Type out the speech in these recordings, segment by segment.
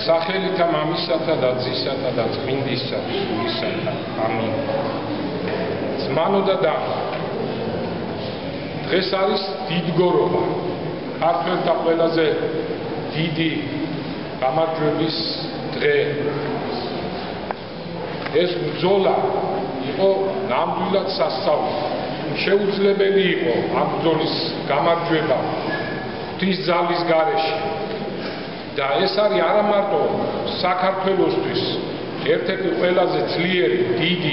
სახელითა მამისათა და ძისათა და წმინდისა სულისათა. ამინ. ძმანო და დაღო, დღეს არის დიდგორობა, ქართველთა ყველაზე დიდი გამარჯვების დღე. ეს ბრძოლა იყო ნამდვილად სასწაული. შეუძლებელი იყო ამ ბრძოლის გამარჯვება ღვთის ძალის გარეშე. და ეს არის არა მარტო საქართველოსთვის ერთ-ერთი ყველაზე ძლიერი, დიდი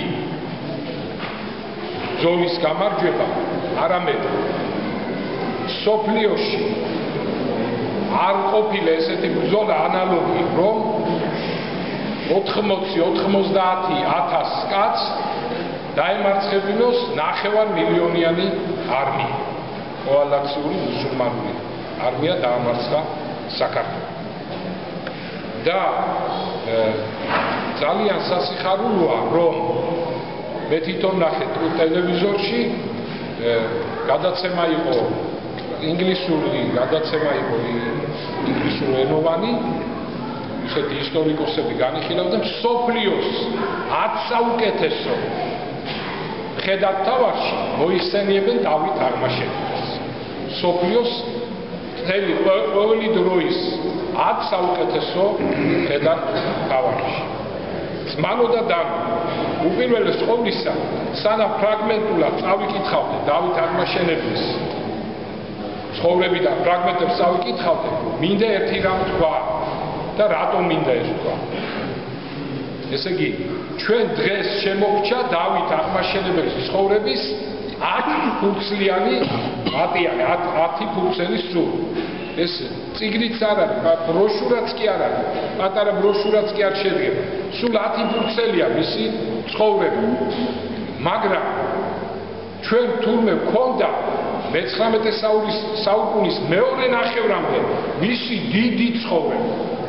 ბრძოლის გამარჯვება, არამედ სოფლიოში არ ყოფილა ესეთი ბრძოლა ანალოგი, რომ 80-90,000 კაცს დაემარცხებინოს 9 მილიონიანი არმია. კოალიციური მუსულმანური არმია დაამარცხა საქართველოს. და ძალიან სასიხარულოა, რომ მე თვითონ ნახე ტელევიზორში გადაცემა იყო ინგლისური გადაცემა იყო ინგლისურენოვანი, ისეთი ისტორიკოსები განიხილავდნენ სოფლიოს 10 საუკეთესო მხედართმთავარში მოიხსენიებენ დავით აღმაშენებელს. სოფლიოს ყოველი დროის 10 საუკეთესო მხედართმთავარში. ძმანო და დაღო, უპირველეს ყოვლისა, სანამ ფრაგმენტულად წავიკითხავდე დავით აღმაშენებლის ცხოვრებიდან ფრაგმენტებს წავიკითხავდე, მინდა ერთი რამ თქვა და რატომ მინდა ეს თქვა. ესე იგი, ჩვენ დღეს შემოგჩა დავით აღმაშენებლის ცხოვრების 10 ფურცლიანი მატიანე, 10 ფურცელის სული. ეს წიგნიც არ არის, ბროშურაც კი არ არის, პატარა ბროშურაც კი არ შედგება. სულ 10 ფურცელია მისი ცხოვრება. მაგრამ ჩვენ თურმე გვქონდა მე-19 საუკუნის მეორე ნახევრამდე მისი დიდი ცხოვრება.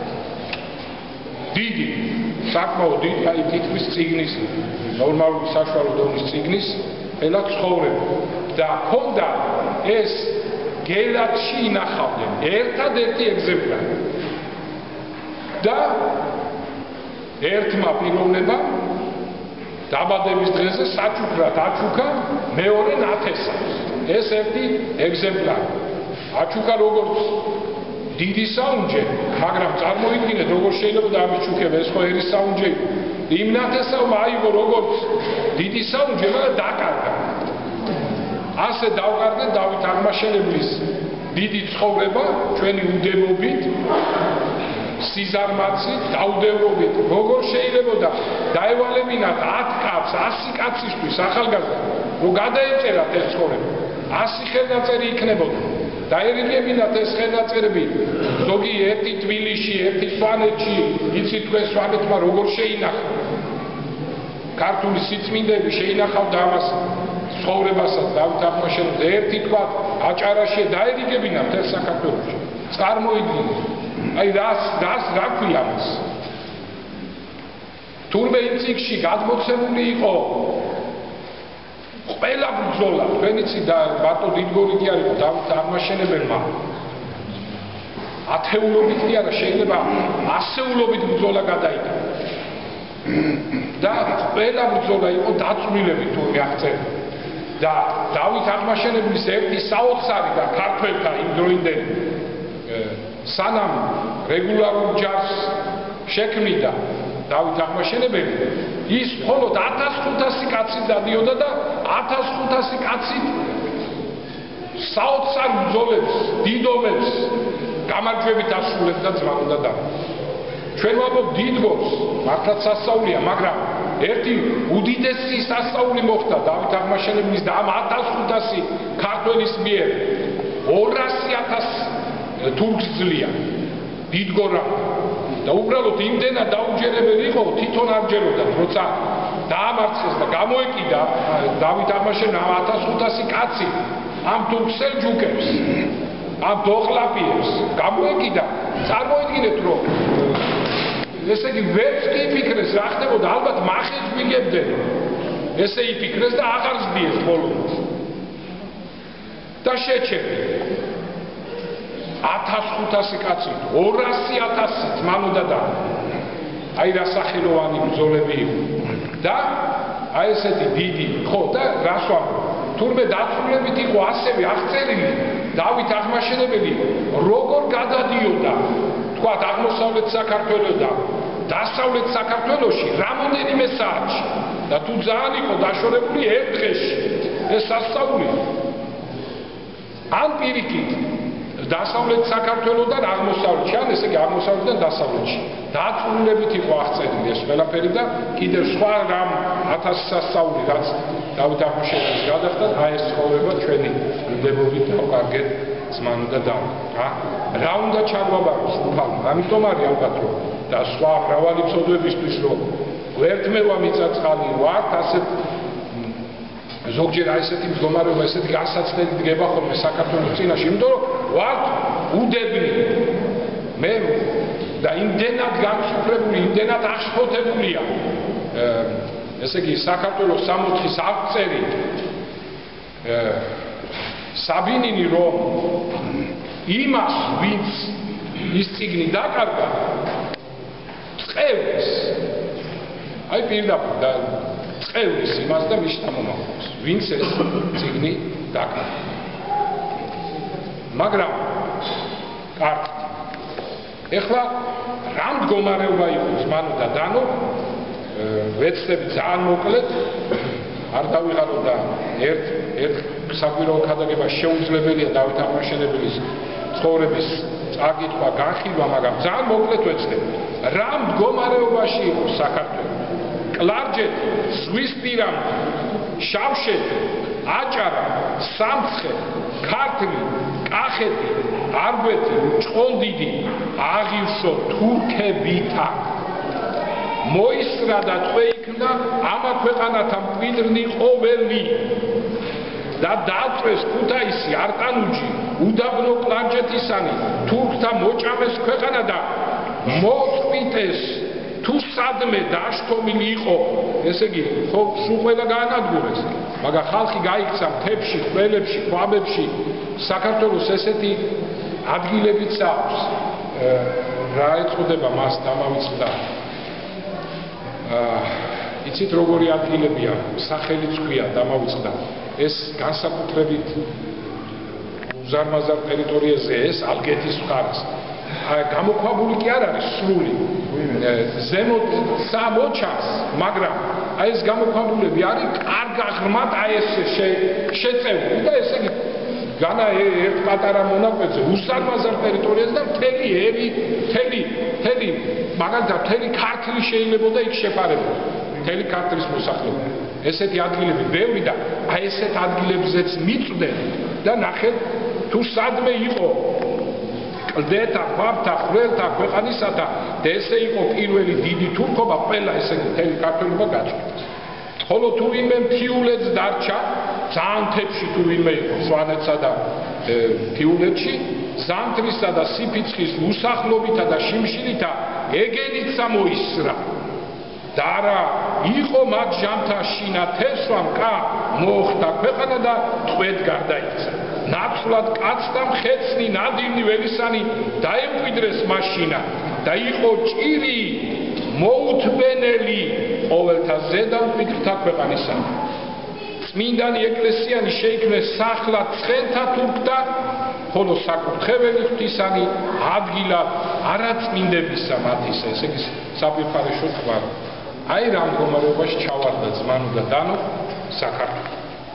დიდი, საკმაოდ დიდი, აი თითქმის წიგნის, ნორმალური საშუალო დონის წიგნის ყველა ცხოვრება. და ჰქონდა ეს გელათში ინახავდნენ ერთადერთი ეგზემპლარი. და ერთმა პიროვნებამ დაბადების დღეზე საჩუქრად აჩუქა მეორე ნათესავს. ეს ერთი ეგზემპლარი. აჩუქა როგორც დიდი საუნჯე, მაგრამ წარმოიდგინეთ როგორ შეიძლება დამიჩუქება, ეს ხო ერის საუნჯე იყო. იმ ნათესავმა აიღო როგორც დიდი საუნჯე, მაგრამ დაკარგა. ასე დავყარდეთ დავით აღმაშენებლის დიდი ცხოვრება ჩვენი უდევობით, სიზარმაცით, დაუდევრობით. როგორ შეიძლება დაევალებინათ 10 კაცს, 100 კაცისთვის ახალგაზრდა, რომ გადაეწერათ ეს ცხოვრება. 100 ხელნაწერი იქნებოდა. დაერიგებინათ ეს ხელნაწერები, ზოგი ერთი თბილისში, ერთი სვანეთში, იცით თქვენ სვანეთმა როგორ შეინახა. ქართული სიწმინდეები შეინახავდა ამას ცხოვრებასაც დავით აღმაშენებელს. ერთი თქვა აჭარაში დაერიგებინათ ეს საქართველოში. წარმოიდგინეთ. აი რა ქვია ამას. თურმე იმ წიგნში გადმოცემული იყო ყველა ბრძოლა, თქვენიცი და ბატო დიდგორი კი არ იყო დავით აღმაშენებელმა. ათეულობით კი არა, შეიძლება ასეულობით ბრძოლა გადაიტანა. და ყველა ბრძოლა იყო დაწვრილებით თურმე აღწერილი. და დავით აღმაშენებლის ერთი საოცარი და ქართველთა იმ დროინდელი სანამ რეგულარულ ჯარს შექმნიდა დავით აღმაშენებელი, ის მხოლოდ 1500 კაცი დადიოდა და 1500 კაცი საოცარ ბრძოლებს, დიდობებს გამარჯვებით ასრულებდა ძმანო და დაღო. ჩვენ ვამბობ დიდგორს, მართლაც სასწაულია, მაგრამ ერთი უდიდესი სასწაული მოხდა დავით აღმაშენებლის და ამ 1500 ქართველის მიერ 200,000 თურქს ძლია დიდგორა. და უბრალოდ იმდენად დაუჯერებელი იყო, თვითონ არ ჯეროდა, როცა დაამარცხეს და გამოეკიდა დავით აღმაშენებელს 1500 კაცი ამ თურქ სელჯუკებს, ამ დოხლაპიებს გამოეკიდა. წარმოიდგინეთ, რომ ესე იგი ვერც კი იფიქრეს რა ხდებოდა, ალბათ მახეც მიგებდნენ. ესე იფიქრეს და აღარ ზდიეს ბოლომდე. და შეჩერდა. 1500 კაცი 200,000 ძმან უნდა და აი რა სახელოვანი ბრძოლები იყო და აი ესეთი დიდი ხო და რას ვამბობ თურმე დაწვრილებით იყო ასევე აღწერილი დავით აღმაშენებელი როგორ გადადიოდა თქვა აღმოსავლეთ საქართველოსთან დასავლეთ საქართველოში რამოდენიმე საათში და თუ ძალიან იყო დაშორებული ერთ დღეში ეს სასწაული ან პირიქით დასავლეთ საქართველოსთან აღმოსავლეთში ან ესე იგი აღმოსავლეთიდან დასავლეთში დაწვრილებით იყო აღწერილი ეს ყველაფერი და კიდევ სხვა რამ 1000 სასწაული რაც დავით აღმაშენებლის გადახდა აი ეს ცხოვრება ჩვენი დებობით დავკარგეთ ზმან უნდა და რა უნდა ჩაგვაბაროს უფალმა ამიტომ არის ალბათ რომ და სხვა მრავალი ცოდვებისთვის რომ ერთმევა მიწაწყალი ვართ ასეთ ზოგჯერ აი ესეთი მდგომარეობა ესეთი განსაცდელი დგება ხოლმე საქართველოს წინაშე იმიტომ რომ ვართ უდებნი მე და იმდენად განსუფლებული იმდენად აღშფოთებულია ესე იგი საქართველოს 60-ის აღწერი საბინინი რომ იმას ვინც ის წიგნი დაკარგა წევს აი პირდაპირ და წევს იმას და მის შთამომავლებს ვინც ეს წიგნი დაკარგა მაგრამ კარგი ეხლა რა მდგომარეობა იყო ზმანო და დანო ვეცდები ძალიან მოკლედ არ დავიღალო და ერთ საკვირაო ქადაგება შეუძლებელია დავით აღმაშენებლის ცხოვრების წაკითხვა განხილვა მაგრამ ძალიან მოკლედ ვეცდები რა მდგომარეობაში იყო საქართველო კლარჯეთი ზღვისპირამდე შავშეთი აჭარა სამცხე ქართლი კახეთი არგვეთი ჭყონდიდი აღივსო თურქებითა მოისრა და წვეიქნა ამა ქვეყანათა მკვიდრნი ყოველი და დაწვეს ქუთაისი არტანუჯი უდაბნო კლარჯეთისანი თურქთა მოჭამეს ქვეყანა და მოწვიტეს თუ სადმე დაშთომილი იყო ესე იგი ხო სულ ყველა გაანადგურეს მაგრამ ხალხი გაიქცა მთებში ხვრელებში ქვაბებში საქართველოს ესეთი ადგილებიც აქვს რა ეწოდება მას დამავიწყდა იცით როგორი ადგილებია სახელიც ქვია დამავიწყდა ეს განსაკუთრებით უზარმაზარ ტერიტორიაზე ეს ალგეთის მხარეს გამოქვაბული კი არ არის სრული ზემოთ სამოჩას მაგრამ აი ეს გამოქვაბულები არის კარგა ღრმად აი ეს შეწეული და ესე იგი განა ერთ პატარა მონაკვეთზე უზარმაზარ ტერიტორიაზე და მთელი მაგალითად მთელი ქართლი შეიძლებოდა იქ შეფარებოდა მთელი ქართლის მოსახლეობა ესეთი ადგილები ბევრი და აი ესეთ ადგილებზეც მიწვდნენ და ნახეთ თუ სადმე იყო კლდეთა, ქვაბთა, ხვრელთა, ქვეყანისათა და ესე იყო პირველი დიდი თურქობა ყველა ესე მთელი ქართველობა გაწყვეტეს. ხოლო თუ ვინმე მთიულეთს დარჩა, ძალიან მთებში თუ ვინმე იყო სვანეთსა და მთიულეთში, ზამთრისა და სიფიცხის უსახლობითა და შიმშილითა ეგენიცა მოისრა. და რა იყო მათ ჟამთა შინა თესვამ კა მოხდა ქვეყანა და ტყვედ გარდაიქცა. ნაცვლად კაცთა მხეცნი ნადიმნი ველისანი დაემკვიდრეს მაშინა და იყო ჭირი მოუთბენელი ყოველთა ზედა მკვიდრთა ქვეყანისანი. წმინდანი ეკლესიანი შეიქმნეს სახლად ცხენთა თურქთა ხოლო საკურთხეველი ღვთისანი ადგილად არაწმინდებისა მათისა ესე იგი საფირფარეშო თქვა აი რა მდგომარეობაში ჩავარდა ზმანო და დანო საქართველო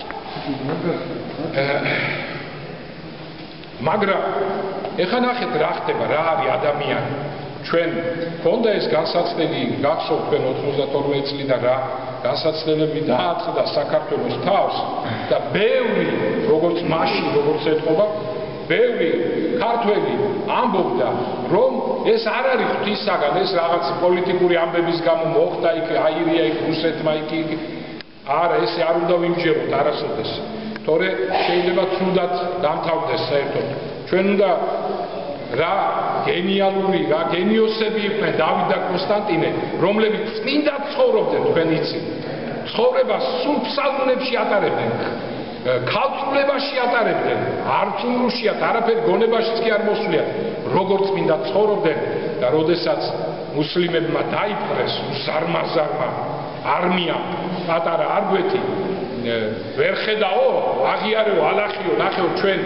მაგრამ ეხლა ნახეთ რა ხდება რა არის ადამიანი ჩვენ ქონდა ეს განსაცდელი გახსოვთ თქვენ 92 წლიდან რა განსაცდელები დააწყდა საქართველოს თავს და ბევრი როგორც მაშინ როგორც ეთყობა ბევრი ქართველი ამბობდა რომ ეს არ არის ღვთისაგან ეს რაღაც პოლიტიკური ამბების გამო მოხდა იქ აირია იქ რუსეთმა იქ არა ესე არ უნდა ვიმჯეროთ არასოდეს თორე შეიძლება თუნდაც დამთავრდეს საერთოდ ჩვენ უნდა რა გენიალური რა გენიოსები იყვნენ დავით და კონსტანტინე რომლებიც წმინდა ცხოვრობდნენ თქვენ იცით ცხოვრებას სულ ფსალმუნებში ატარებდნენ ქალწულებაში ატარებდნენ, არც უმრუშიათ, არაფერი გონებაშიც კი არ მოსულიათ, როგორც მინდა ცხოვრობდნენ და როდესაც მუსლიმებმა დაიპყრეს უზარმაზარმა არმიამ პატარა არგვეთი ვერ ხედაო, აღიარეო, ალახიო, ნახეო ჩვენ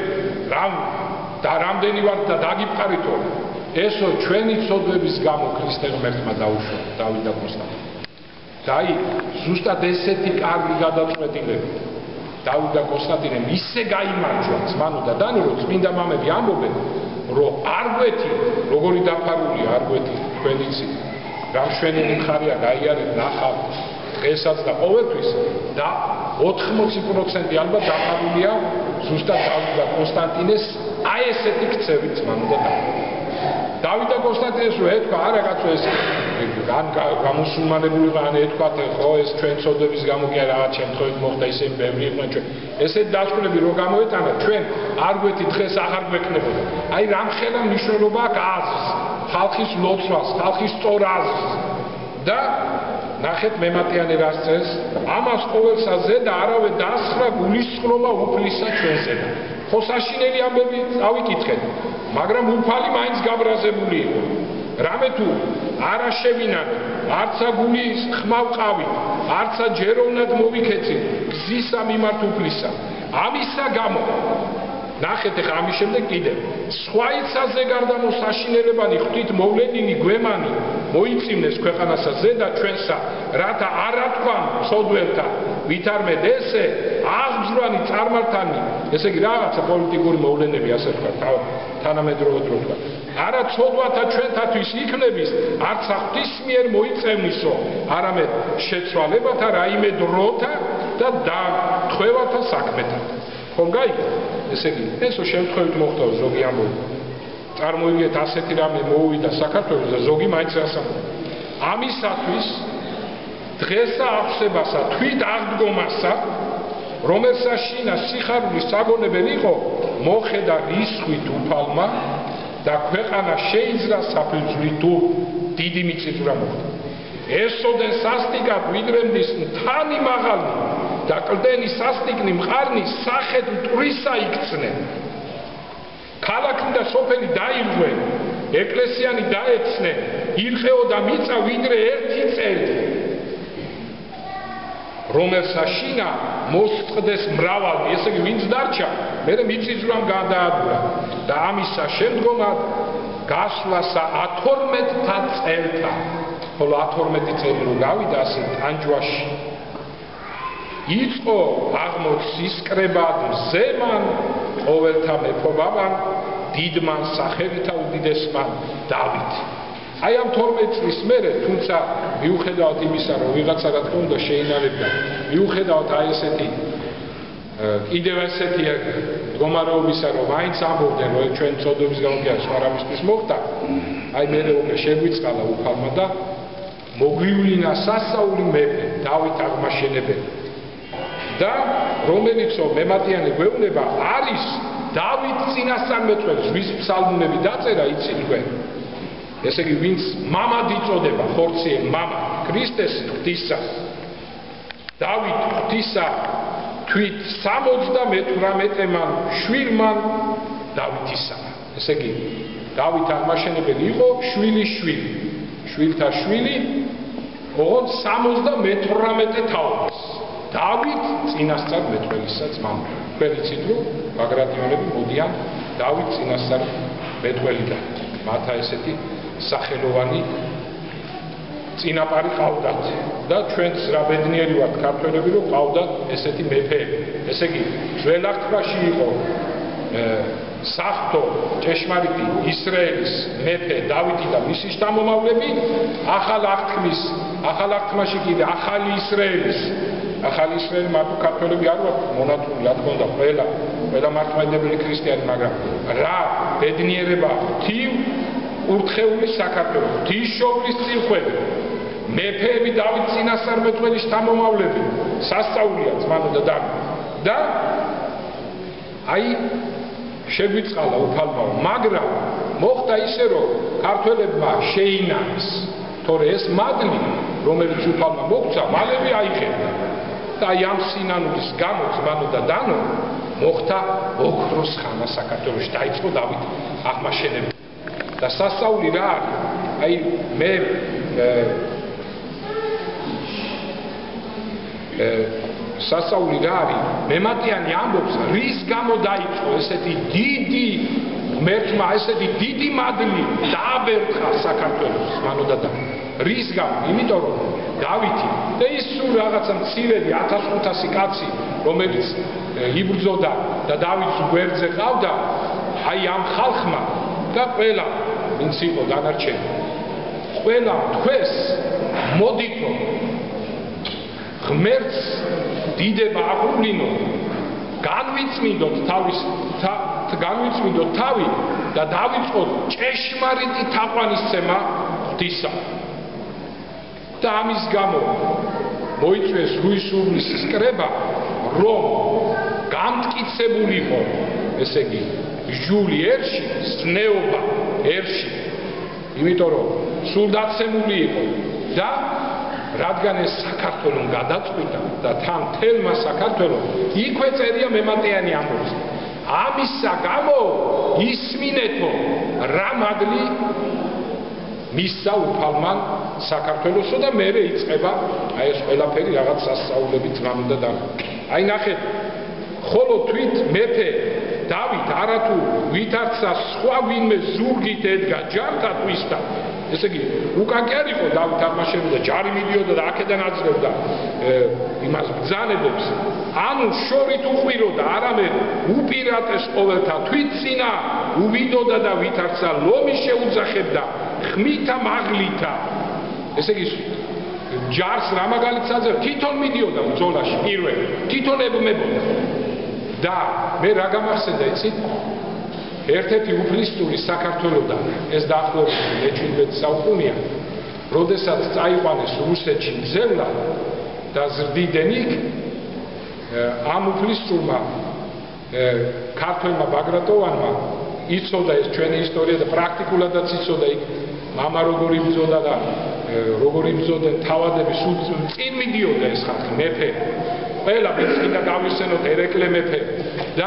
და რამდენი ვართ და დაგიფყარითო. ესო ჩვენი ცოდვების გამო ქრისტე ღმერთმა დაუშვა დავით და კონსტანტინე. და აი ზუსტად ესეთი კარგი გადაწყვეტილება დავით და კონსტანტინემ ისე გაიმარჯვა ძმანო და დანო, რომ წმინდა მამები ამბობენ, რომ არგვეთი, როგორი დაფარულია არგვეთი თქვენიცი, რა მშვენიერი მხარეა გაიარეთ ნახავ დღესაც და ყოველთვის და 80% ალბათ დაფარულია ზუსტად დავით და კონსტანტინეს აი ესეთი ქცევით ძმანო და დანო. დავით და კონსტანტინეს რო ეთქვა, არა კაცო ეს გამუსულმანებულიყან ეთქვათ, ხო ეს ჩვენ ცოდვების გამო კი არა, რაღაც შემთხვევით მოხდა ისინი ბევრი იყვნენ ჩვენ. ესეთ დასკვნები რო გამოეტანა, ჩვენ არგვეთი დღეს აღარ გვექნებოდა. აი რამხელა მნიშვნელობა აქვს აზრს, ხალხის ლოცვას, ხალხის სწორ აზრს. და ნახეთ მემატიანე რას წერს, ამას ყოველსა ზედა არავე დასხრა გულისხმობა უფლისა ჩვენზე. ხო საშინელი ამბები წავიკითხეთ, მაგრამ უფალი მაინც გაბრაზებული იყო. რამე თუ არა შევინან, არცა გულის ხმავყავი, არცა ჯეროვნად მოვიქეცი გზისა მიმართ უფლისა. ამისა გამო ნახეთ ახლა ამის შემდეგ კიდევ სხვაიცაზე გარდა მოსაშინელებანი ღვთით მოვლენილი გვემანი მოიწინეს ქვეყანასა ზედა ჩვენსა, რათა არა თქვან ცოდველთა ვითარმედ ესე აღძვრანი წარმართანი, ესე იგი რაღაცა პოლიტიკური მოვლენები ასე თქვა თანამედროვე დრო თქვა. არა ცოდვათა ჩვენთათვის იქნების, არც ღვთისმიერ მოიწევნისო, არამედ შეცვალებათა რაიმე დროთა და დათხოვათა საქმეთა. ხომ გაიგეთ? ესე იგი, ესო შემთხვევით მოხდა ზოგი ამბობ. წარმოიდგინეთ ასეთი რამე მოუვიდა საქართველოს და ზოგი მაინც რას ამბობს. ამისათვის დღესა აღსებასა, თვით აღდგომასა, რომელსაც შინა სიხარულის საგონებელი იყო, მოხედა რისხვით უფალმა და ქვეყანა შეიძრა საფუძვლით თუ დიდი მიწისძვრა მოხდა. ესოდენ სასტიკად ვიდრემდის მთანი მაღალი და კლდენი სასტიკნი მყარნი სახედ მტვრისა იქცნენ. ქალაქი და სოფელი დაირღვენ, ეკლესიანი დაეცნენ, ირყეოდა მიწა ვიდრე ერთი წელი. რომელსაც შინა მოსწყდეს მრავალი, ესე იგი ვინც დარჩა, მერე მიწისძვრამ გადაადგა და ამისა შემდგომად გასვლასა 12 წელთა, ხოლო 12 წელი რო გავიდა ასე ტანჯვაში, იწყო აღმოცის კრებად მზემან ყოველთა მეფობავან დიდმან სახელითა უდიდესმან დავით. აი ამ 12 წლის მერე, თუმცა მიუხედავად იმისა, რომ ვიღაცა რა თქმა უნდა შეინარებდა, მიუხედავად აი ესეთი კიდევ ესეთი მდგომარეობისა, რომ მაინც ამბობდნენ, რომ ჩვენ ცოდვების გამო კი არა სხვა რამისთვის მოხდა, აი მერე უკვე შეგვიწყალა უფალმა და მოგვივლინა სასაული მეფე დავით აღმაშენებელი. და რომელიცო მემატიანე გვეუბნება არის დავით წინასწარმეტყველს, ვის ფსალმუნები დაწერა იცით თქვენ. ესე იგი ვინც მამად იწოდება, ხორციელ მამა ქრისტეს ღვთისა. დავით ღვთისა თვით 78-მან შვილმან დავითისა. ესე იგი დავით აღმაშენებელი იყო შვილის შვილი. შვილთა შვილი ოღონდ 78 თაობას. დავით წინასწარმეტყველისა ძმა. თქვენ იცით რომ ბაგრატიონები მოდიან დავით წინასწარმეტყველიდან. მათ ესეთი სახელოვანი წინაპარი ყავდათ და ჩვენც რა ბედნიერი ვართ ქართველები რომ ყავდათ ესეთი მეფეები. ესე იგი ძველ აღთქმაში იყო საფრთხო ჭეშმარიტი ისრაელის მეფე დავითი და მისი შთამომავლები, ახალ აღთქმაში კიდე ახალი ისრაელის მარტო ქართველები არ ვართ მონათული, რა თქმა უნდა ყველა მართლმადიდებელი ქრისტიანი, მაგრამ რა ბედნიერება ღვთივ ურთხეული საქართველო, ღვთისმშობლის წილხვები, მეფეები დავით წინასწარმეტყველის შთამომავლები, სასწაულია ძმანო და დანო. და აი შეგვიწყალა უფალმა, მაგრამ მოხდა ისე, რომ ქართველებმა შეინარეს, თორე ეს მადლი, რომელიც უფალმა მოგცა, მალევე აიღებდა. და ამ სინანულის გამო ძმანო და დანო მოხდა ოქროს ხანა საქართველოში დაიწყო დავით აღმაშენებელი და სასწაული რა არის აი მე სასწაული რა არის მემატიანი ამბობს რის გამო დაიწყო ესეთი დიდი ღმერთმა ესეთი დიდი მადლი დააბერხა საქართველოს ძმანო და დანო რის გამო იმიტომ რომ დავითი და ის სულ რაღაცა მცირედი 1500 კაცი რომელიც იბრძოდა და დავითს გვერდზე ყავდა აი ამ ხალხმა და ყველა ვინც იყო დანარჩენი ყველა თქვეს მოდითო ღმერთს დიდება აღუვლინო განვიწმინდოთ თავი და დავიწყოთ ჭეშმარიტი თაყვანისცემა ღვთისა და ამის გამო მოიწვიეს რუისურნისის კრება რომ გამტკიცებულიყო ესე იგი ჟული ერში სნეობა ერში იმიტომ რომ სულ დაცემული იყო და რადგან ეს საქართველოს გადაწყვიტა და თან თელმა საქართველოს იქვე წერია მემატიანი ამბობს ამისა გამო ისმინეთო რა მადლი მისცა უფალმან საქართველოსო და მერე იწყება აი ეს ყველაფერი რაღაც სასწაულები ძმანო და დანო აი ნახეთ ხოლო თვით მეფე დავით არათუ ვითარცა სხვა ვინმე ზურგით ედგა ჯართან twista ესე იგი უკან კი არ იყო დავით აღმაშენებდა ჯარი მიდიოდა და აქედან აძლევდა იმას ბრძანებებს ანუ შორით უყვიროდა არამედ უპირატეს ყოველთა თვითცინა უვიდოდა და ვითარცა ლომი შეუძახებდა ხმითა მაღლითა ესე იგი ჯარს რა მაგალითად აძლევდა თვითონ მიდიოდა ბრძოლაში პირველი თვითონ ებმებოდა და მე რა გამახსენდა იცით ერთ-ერთი უფლისწული საქართველოსთან ეს დაახლოებით მე-17 საუკუნეა როდესაც წაიყვანეს რუსეთში მძევლა და ზრდიდნენ იქ ამ უფლისწულმა ქართველმა ბაგრატოვანმა იცოდა ეს ჩვენი ისტორია და პრაქტიკულადაც იცოდა იქ მამა როგორი იბრძოდა და როგორი იბრძოდნენ თავადები სულ წინ მიდიოდა ეს ხალხი მეფე ყველა ვინც კიდე გავიხსენოთ ერეკლე მეფე და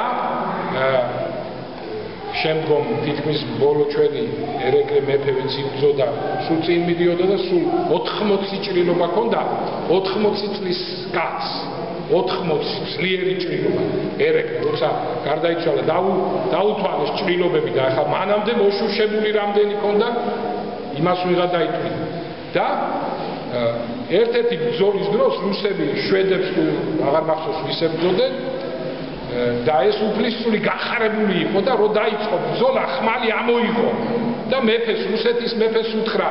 შემდგომ თითქმის ბოლო ჩვენი ერეკლე მეფე ვინც იბრძოდა სულ წინ მიდიოდა და სულ 80 ჭრილობა ჰქონდა 80 წლის კაცს 80 ძლიერი ჭრილობა ერეკლე როცა გარდაიცვალა დაუთვალეს ჭრილობები და ახლა მანამდე მოშუშებული რამდენი ჰქონდა იმას ვიღა დაიტყვია და ერთ-ერთი ბრძოლის დროს რუსები შვედებს აღარ მახსოვს ვის ებრძოდნენ და ეს უფლისწული გახარებული იყო და რო დაიწყო ბრძოლა ხმალი ამოიღო და მეფეს რუსეთის მეფეს უთხრა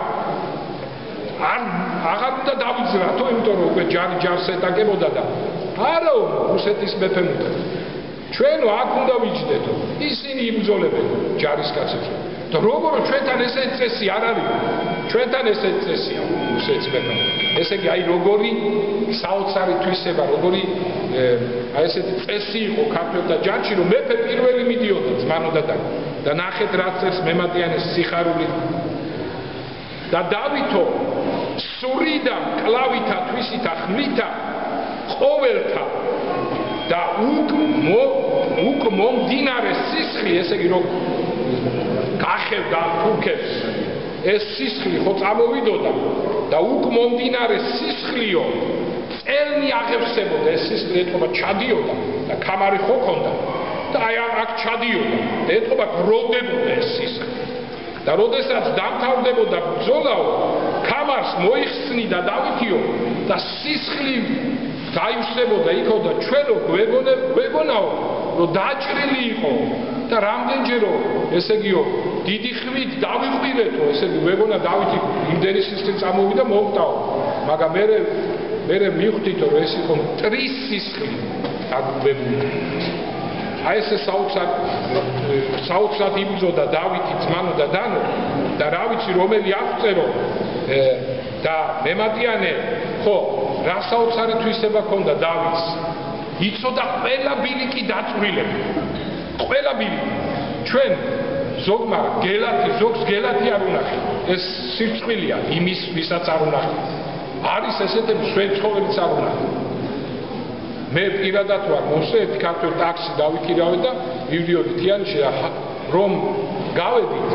აღარ უნდა დავიძრათო იმიტომ რომ უკვე ჯარი ჯარს ეტაკებოდა და არა რუსეთის მეფემ უთხრა ჩვენო აქ უნდა ვიჯდეთო ისინი იბრძოლებენ ჯარისკაცებს და როგორ ჩვენთან ესეთი წესი არ არის ჩვენთან ესეთი წესია რუსეთის მეფემ ესე იგი აი როგორი საოცარი თვისება როგორი აი ესეთი წესი იყო ქართველთა ჯარში რომ მეფე პირველი მიდიოდა ძმანო და დანო და ნახეთ რა წერს მემატიანეს სიხარული და დავითო სურიდან კლავითა თვისითა ხმლითა ყოველთა და უკ მომდინარე სისხლი ესე იგი რომ გახევდა თურქებს ეს სისხლი ხო წამოვიდოდა და უკ მომდინარე სისხლიო წელნი აღევსებოდა ეს სისხლი ეთქობა ჩადიოდა და კამარი ხო ქონდა და აი აქ ჩადიოდა და ეთქობა გროვდებოდა ეს სისხლი და როდესაც დამთავრდებოდა ბრძოლაო კამარს მოიხსნიდა დავითიო და სისხლი დაივსებოდა იქო და ჩვენო გვეგონაო რომ დაჭრილი იყო და რამდენჯერო ესე იგიო დიდი ხვით დავიყვირეთო ესე იგი გვეგონა დავითი იმდენი სისხლი წამოვიდა მოხდაო მაგრამ მე მივხვდითო რომ ეს იყო მტრის სისხლი დაგუბებული აი ეს საოცრად იბრძოდა დავითი ძმანო და დანო და რა ვიცი რომელი აღწერო და მემატიანე ხო რა საოცარი თვისება ჰქონდა დავითს იცოდა ყველა ბილიკი დაწვრილები ყველა ბილიკი ჩვენ ზოგმა ზოგს გელათი არ უნახე ეს სირცხვილია იმის ვისაც არ უნახე არის ესეთები ჩვენ ცხოველიც არ უნახე მე პირადად ვარ მოსე ერთი ქართული ტაქსი დავიქირავე და მივდიოდი თიანეთში რომ გავედით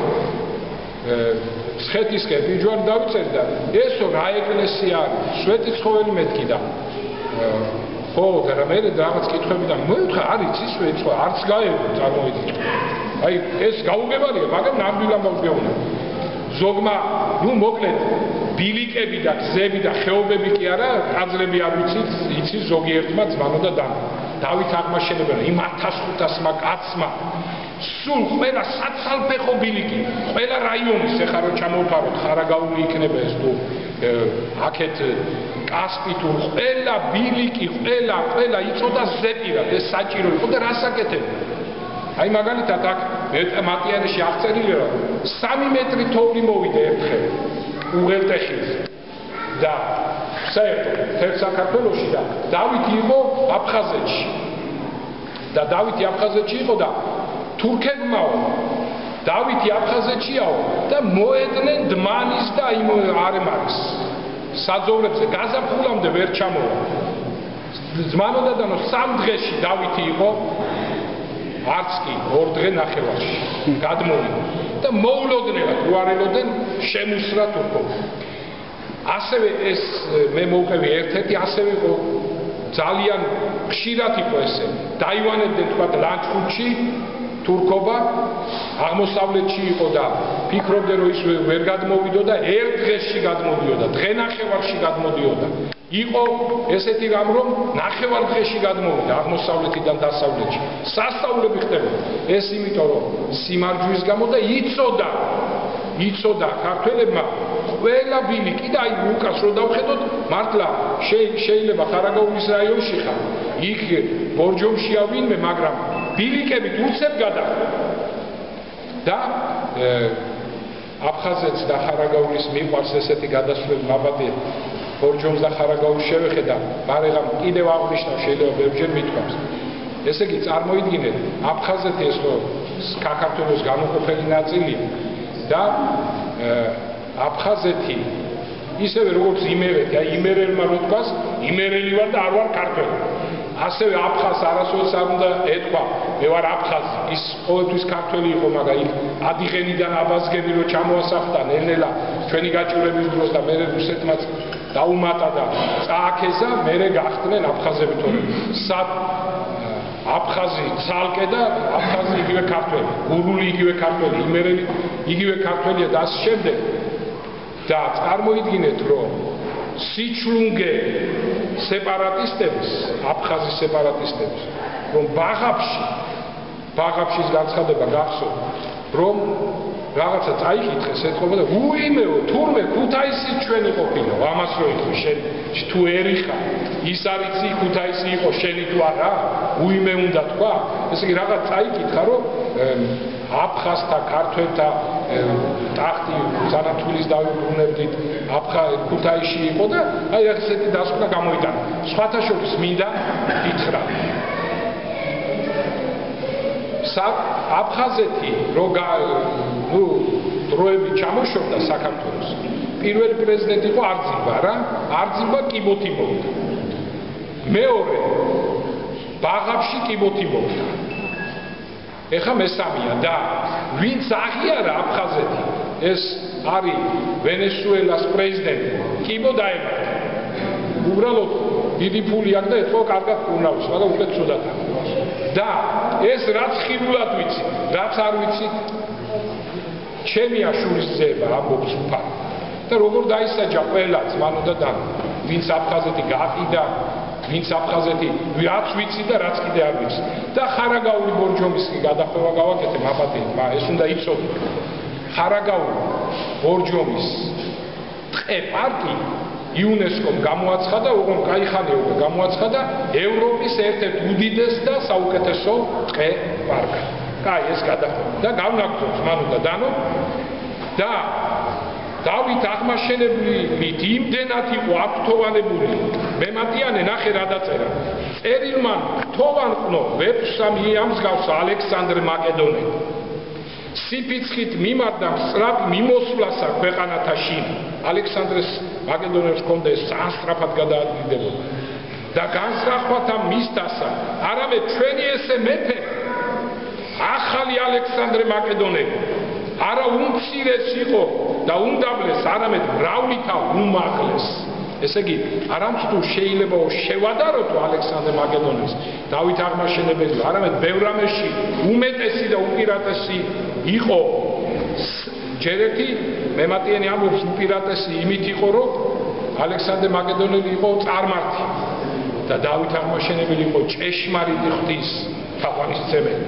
სხეთისკენ ბიჯვარი დავიწერდი და ესო რა ეკლესია არის სვეტიცხოველი მეთქი და ხო და მე რაღაც კითხვები და მე ვთქვა არის ის სვეტიცხოველი არც გაერგო წარმოიდგინე აი ეს გაუგებარია მაგრამ ნამდვილ ამბავს გეუბნები ზოგმა ნუ მოკლედ ბილიკები და გზები და ხეობები კი არა კანძლები არ ვიცით იცის ზოგიერთმა ძმანო და დანო დავით აღმაშენებელმა იმ 1500-მა კაცმა სულ ყველა საცალფეხო ბილიკი ყველა რაიონის ეხლა რო ჩამოვფაროთ ხარაგაული იქნება ეს თუ აქეთ კასპი თუ ყველა ბილიკი ყველა იწოდა ზეპირად ეს საჭირო იყო და რას აკეთებდა აი მაგალითად აქ მატიანეში აღწერილია რომ 3 მეტრი თოვლი მოვიდა ერთხელ უღელტეხილს და საერთოდ თელ საქართველოში და დავითი იყო აფხაზეთში და დავითი აფხაზეთში იყო და თურქებმაო დავითი აფხაზეთშიაო და მოედნენ დმანის და იმ არემარის საძოვრებზე გაზაფხულამდე ვერ ჩამოვა ძმანო და დანო 3 დღეში დავითი იყო არც კი 2 დღე ნახევარში გადმოვიდა და მოულოდნელად უარელოდნენ შემუსრა თურქობა ასევე ეს მე მოვყევი ერთ-ერთი ასევე იყო ძალიან ხშირად იყო ესე დაივანებდნენ თქვა ლანჩხუთში თურქობა აღმოსავლეთში იყო და ფიქრობდნენ რომ ის ვერ გადმოვიდოდა ერთ დღეში გადმოდიოდა დღენახევარში გადმოდიოდა იყო ესეთი რამ რომ ნახევარ დღეში გადმოვიდა აღმოსავლეთიდან დასავლეთში სასწაულები ხდებოდა ეს იმიტომ რომ სიმარჯვის გამო და იცოდა ქართველებმა ყველა ბილიკი და აი უკას რო დავხედოთ მართლა შეიძლება ხარაგაულის რაიონში ხარ იქ ბორჯომშია ვინმე მაგრამ ბილიკებით უცებ გადახდა და აფხაზეთს და ხარაგაულის მიყვარს ესეთი გადასვლები მაბადე ბორჯომს და ხარაგაულს შევეხედა მარიღამ კიდევ აღნიშნა შეიძლება ბევრჯერ მithქვამს ესე იგი წარმოიდგინეთ აფხაზეთი ეს ხო საქართველოს განუყოფელი ნაწილი და აფხაზეთი ისევე როგორც იმერეთი აი იმერელმა რო თქვას იმერელი ვარ და არ ვარ ქართველი ასევე აფხაზს არასოდეს არ უნდა ეთქვა მე ვარ აფხაზი ის ყოველთვის ქართველი იყო მაგრამ იქ ადიღენიდან აბაზგები რო ჩამოასახდა ნელ-ნელა ჩვენი გაჭირვების დროს და მე რუსეთმაც დაუმატა და წააქეზა მე გახდნენ აფხაზები თორემ სად აფხაზი ცალკე და აფხაზი იგივე ქართველი გურული იგივე ქართველი იმერელი იგივე ქართველია და ამ შემდეგ და წარმოიდგინეთ რომ სიჩლუნგე სეპარატისტების აფხაზის სეპარატისტების რომ ბაღაფშის განცხადება გახსოვთ რომ რაღაცა წაიკითხეს ეთქობა და უიმეო თურმე ქუთაისი ჩვენი ყოფილა ამას რო ითქვი შენ თუ ერიხა ის არიცი ქუთაისი იყო შენი თუ არა უიმე უნდა თქვა ესე იგი რაღაც წაიკითხა რომ აფხაზთა ქართველთა ტახტი სანათვილის დავიბრუნებდით ქუთაისში იყო და აი ესეთი დასკვნა გამოიტანა სხვათა შორის მინდა გითხრა აფხაზეთი რო დროები ჩამოშორდა საქართველოს პირველი პრეზიდენტი იყო არძიმბა რა არძიმბა კიბოთი მოვიდა მეორე ბაღაფში კიბოთი მოვიდა ეხა მესამეა და ვინც აღიარა აფხაზეთი ეს არის ვენესუელას პრეზიდენტი კიბო დაემატა უბრალოდ დიდი ფული აქვს და ეთქვა კარგად უნავს მაგრამ უკვე ცუდად და ეს რაც ხილულად ვიცი რაც არ ვიცი ჩემი აშურის ძება ამბობს უფალ და როგორ დაისაჯა ყველა ძმანო და დანო ვინც აფხაზეთი გაყიდა ვინც აფხაზეთი რაც ვიცი და რაც კიდე არ ვიცი და ხარაგაული ბორჯომის გადახვევა გავაკეთე მაბადე ეს უნდა იცოდე ხარაგაული ბორჯომის ტყე პარკი იუნესკომ გამოაცხადა უგონ кайხანეობა გამოაცხადა ევროპის ერთ-ერთ უდიდეს და საუკეთესო ტყე პარკად კაი ეს გადახვევა და გავნაგზავნოთ მანუ და დანო და დავით აღმაშენებლით იმდენად იყო აფრთოვანებული მემატიანე ნახე რა დაწერა წერილმა თოვანყნო ვეფსამი ამსგავსა ალექსანდრ მაკედონელი სიფიცხით მიმარდა სწრაფ მიმოსვლასა ქვეყანათა შინ ალექსანდრეს მაკედონელს ჰქონდა ეს სასწრაფად გადაადგილდებოდა და განსწრაფვათა მისდასა არამედ ჩვენი ესე მეფე ახალი ალექსანდრე მაკედონელი არა უმცირეს იყო და უმდაბლეს არამედ მრავლითა უმაღლეს ესე იგი არამხოლოდ შეიძლება შევადაროთ ალექსანდრე მაკედონელის დავით აღმაშენებელი არამედ ბევრ რამეში უმეტესი და უპირატესი იყო ჯერ ერთი მემატიანი ამბობს უპირატესი იმით იყო რომ ალექსანდრე მაკედონელი იყო წარმართი და დავით აღმაშენებელი იყო ჭეშმარიტი ღვთის თაყვანისმცემელი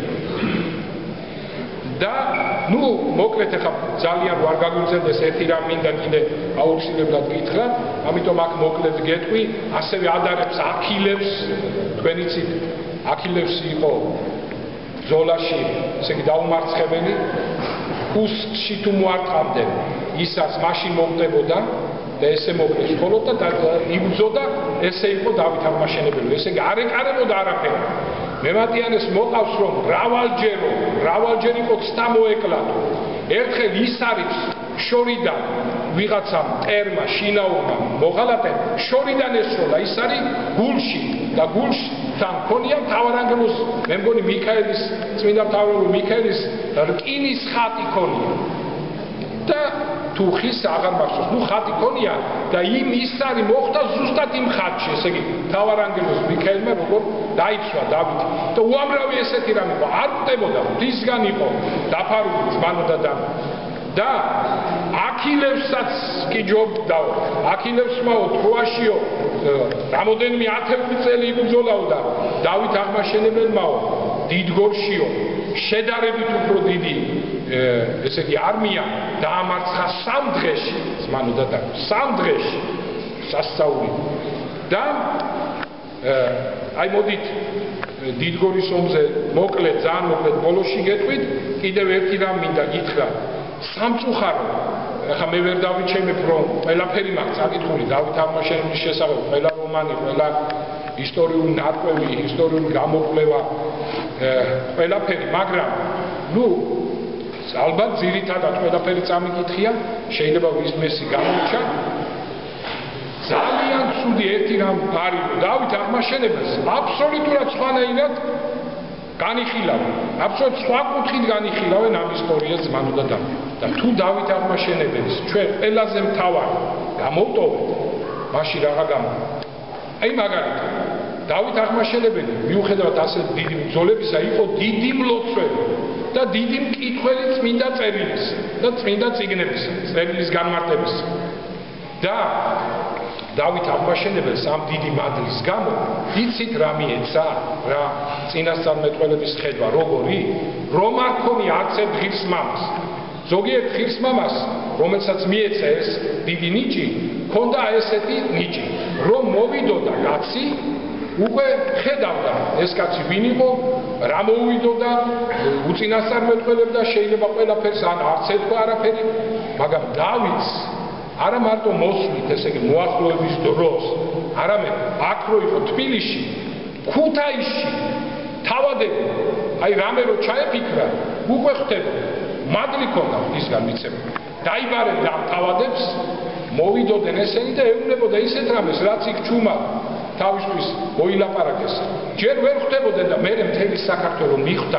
და ნუ მოკლედ ახლა ძალიან ვარ გაგვიძებდეს ერთი რამ მინდა კიდე აუცილებლად გითხრათ ამიტომ აქ მოკლედ გეტყვი ასევე ადარებს აქილევს თქვენ იცით აქილევსი იყო ბრძოლაში ესე იგი დაუმარცხებელი უსტში თუ მოარტყამდნენ ისაც მაშინ მოხდებოდა და ესე მოკლეს მხოლოდ და იბრძოდა ესე იყო დავით აღმაშენებელი ესე იგი არ ეკარებოდა არაფერი მემატიანეს მოყავს რომ მრავალჯერ იყო ცდა მოეკლატო ერთხელ ის არის შორიდან ვიღაცა მტერმა შინაურმა მოღალატემ შორიდან ესროლა ის არის გულში და გულშთან ქონია მთავარანგელოს მე მგონი მიქაელის წმინდა მთავარანგელო მიქაელის რკინის ხატი ქონია და თუ ხის აღარ მახსოვს ნუ ხატი ქონია და იმ ის არის მოხდა ზუსტად იმ ხატში ესე იგი მთავარანგელოს მიქაელმა როგორ დაიცვა დავითი და უამრავი ესეთი რამ იყო არ ყვდებოდა ღვთისგან იყო დაფარული ძმანოდა და აქილევსაც კი ჯობდაო აქილევსმაო თროაშიო რამოდენიმე ათეული წელი იბრძოლაო და დავით აღმაშენებელმაო დიდგორშიო შედარებით უფრო დიდი ესე იგი არმია დაამარცხა 3 დღეში ძმანოდა და 3 დღეში სასწაული და აი მოდით დიდგორის ომზე მოკლედ ძალიან მოკლედ ბოლოში გეტყვით კიდევ ერთი რამ მინდა გითხრა სამწუხარო ახლა მე ვერ დავიჩემებ რომ ყველაფერი მაქვს წაკითხული დავით აღმაშენებლის შესახებ ყველა რომანი ყველა ისტორიული ნარკვევი ისტორიული გამოკვლევა ყველაფერი მაგრამ ნუ ალბათ ძირითადად ყველაფერი წამიკითხია შეიძლება ვიზმესი გამორჩა ძალიან ცუდი ერთი რამ არის რომ დავით აღმაშენებელს აბსოლუტურად სხვანაირად განიხილავენ აბსოლუტურად სხვა კუთხით განიხილავენ ამ ისტორიას ძმანოდა და თუ დავით აღმაშენებელის ჩვენ ყველაზე მთავარი გამოვტოვეთ მაშინ რაღაცა გამა აი მაგალითად დავით აღმაშენებელი მიუხედავად ასეთ დიდი ბრძოლებისა იყო დიდი მლოცველი და დიდი მკითხველი წმინდა წერილის და წმინდა წიგნების წერილის განმარტების და დავით აღმაშენებელს ამ დიდი მადლის გამო იცით რა მიეცა რა წინასწარმეტყველების ხედვა როგორი რომ არ ქონია არც ერთ ღირს მამას ზოგიერთ ღირს მამას რომელსაც მიეცა ეს დიდი ნიჭი ქონდა ესეთი ნიჭი რომ მოვიდოდა კაცი უკვე ხედავდა ეს კაცი ვინ იყო რა მოუვიდოდა უწინასწარმეტყველებდა შეიძლება ყველაფერს ან არც ეთქვა არაფერი მაგრამ დავითს არა მარტო მოსვლით ესე იგი მოახლოების დროს არამედ აქ რო იყო თბილისში ქუთაისში თავადები აი რამე რო ჩაეფიქრა უკვე ხდება მადლი ქონდა ისგან მიცემა დაიბარებდა ამ თავადებს მოვიდოდნენ ესენი და ეუბნებოდა ისეთ რამეს რაც იქ ჩუმად თავისთვის მოილაპარაკეს ჯერ ვერ ხდებოდნენ და მე მთელი საქართველო მიხვდა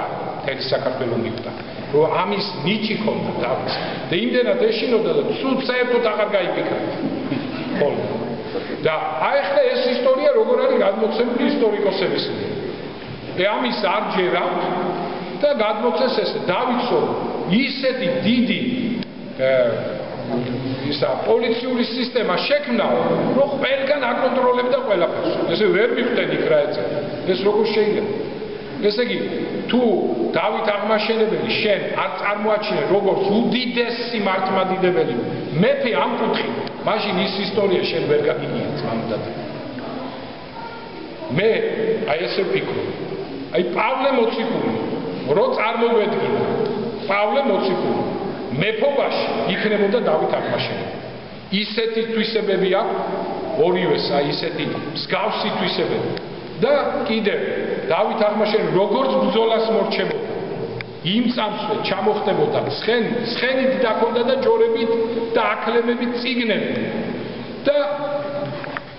რომ ამის ნიჭი ქონდა დავითს და იმდენად ეშინოდა და ცუდ საერთოდ აღარ გაიფიქრა ხოლმე და აი ახლა ეს ისტორია როგორ არის გადმოცემული ისტორიკოსების მე ამის არ ჯერავთ და გადმოცეს ესე დავითსო ისეთი დიდი ისა პოლიციური სისტემა შექმნა რომ ყველგან აკონტროლებდა ყველაფერს ესე ვერ მიხვდები რა ეს როგორ შეიძლება ესე იგი თუ დავით აღმაშენებელი შენ არ წარმოაჩინე როგორც უდიდესი მართლმადიდებელი მეფე ამ კუთხით მაშინ ის ისტორია შენ ვერ გაგიგია ძმანდა მე აი ესე ვფიქრობ აი პავლე მოციქული რო წარმოგვედგინა პავლე მოციქული მეფობაში იქნებოდა დავით აღმაშენებელი ისეთი თვისებები აქვს ორივეს აი ისეთი მსგავსი თვისებები და კიდევ დავით აღმაშენებელი როგორც ბრძოლას მორჩებოდა იმ წამსვე ჩამოხდებოდა ცხენით დაქონდა და ჯორებით და აკლემებით წიგნები და